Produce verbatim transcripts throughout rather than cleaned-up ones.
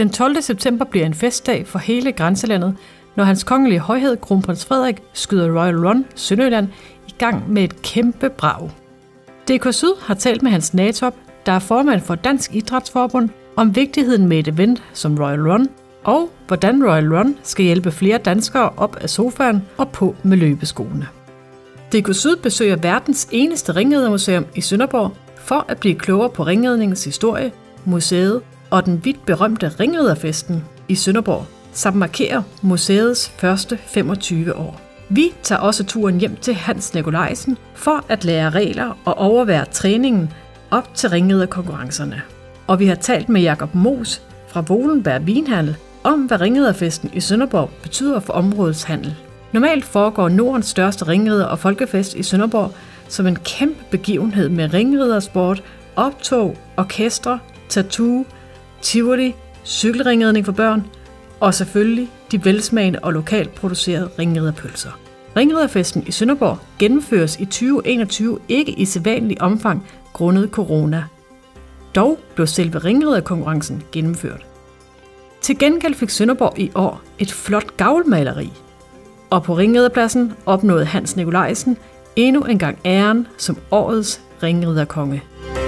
Den tolvte september bliver en festdag for hele grænselandet, når hans kongelige højhed, kronprins Frederik, skyder Royal Run Sønderjylland i gang med et kæmpe brag. D K Syd har talt med Hans Natop, der er formand for Dansk Idrætsforbund, om vigtigheden med et event som Royal Run, og hvordan Royal Run skal hjælpe flere danskere op af sofaen og på med løbeskoene. D K Syd besøger verdens eneste ringridermuseum i Sønderborg for at blive klogere på ringridningens historie, museet og den vidt berømte ringriderfesten i Sønderborg, samt markerer museets første femogtyve år. Vi tager også turen hjem til Hans Nikolajsen for at lære regler og overvære træningen op til ringriderkonkurrencerne. Og vi har talt med Jakob Moos fra Volenberg Vinhandel om, hvad ringriderfesten i Sønderborg betyder for områdets handel. Normalt foregår Nordens største ringrider- og folkefest i Sønderborg som en kæmpe begivenhed med ringridersport, optog, orkestre, tattoo, tivoli, cykelringridning for børn og selvfølgelig de velsmagende og lokalt producerede ringriderpølser. Ringriderfesten i Sønderborg gennemføres i tyve enogtyve ikke i sædvanlig omfang grundet corona. Dog blev selve ringriderkonkurrencen gennemført. Til gengæld fik Sønderborg i år et flot gavlmaleri, og på ringriderpladsen opnåede Hans Nikolajsen endnu engang æren som årets ringriderkonge.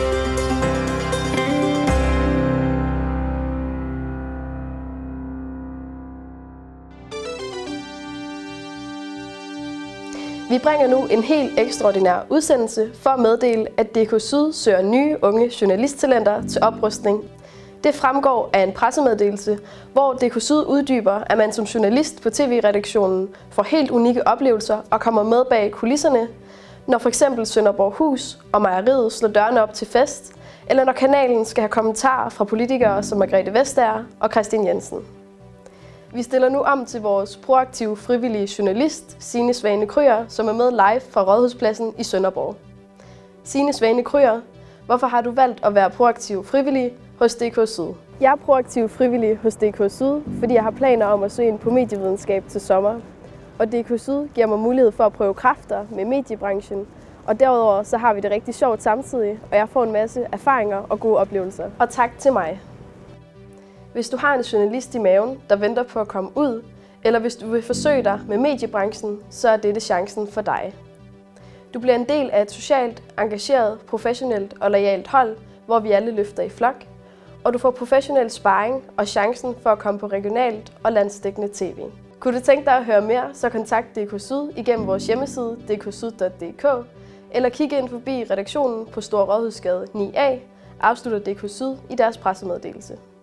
Vi bringer nu en helt ekstraordinær udsendelse for at meddele, at D K Syd søger nye unge journalisttalenter til oprustning. Det fremgår af en pressemeddelelse, hvor D K Syd uddyber, at man som journalist på T V-redaktionen får helt unikke oplevelser og kommer med bag kulisserne, når f.eks. Sønderborghus og Mejeriet slår dørene op til fest, eller når kanalen skal have kommentarer fra politikere som Margrethe Vestager og Christian Jensen. Vi stiller nu om til vores proaktive frivillige journalist, Signe Svane Kryer, som er med live fra Rådhuspladsen i Sønderborg. Signe Svane Kryer, hvorfor har du valgt at være proaktiv frivillig hos D K Syd? Jeg er proaktiv frivillig hos D K Syd, fordi jeg har planer om at søge ind på medievidenskab til sommer. Og D K Syd giver mig mulighed for at prøve kræfter med mediebranchen. Og derudover så har vi det rigtig sjovt samtidig, og jeg får en masse erfaringer og gode oplevelser. Og tak til mig. Hvis du har en journalist i maven, der venter på at komme ud, eller hvis du vil forsøge dig med mediebranchen, så er dette chancen for dig. Du bliver en del af et socialt, engageret, professionelt og loyalt hold, hvor vi alle løfter i flok, og du får professionel sparring og chancen for at komme på regionalt og landsdækkende tv. Kunne du tænke dig at høre mere, så kontakt D K Syd igennem vores hjemmeside d k syd punktum d k, eller kig ind forbi redaktionen på Store Rådhusgade ni A, afslutter D K Syd i deres pressemeddelelse.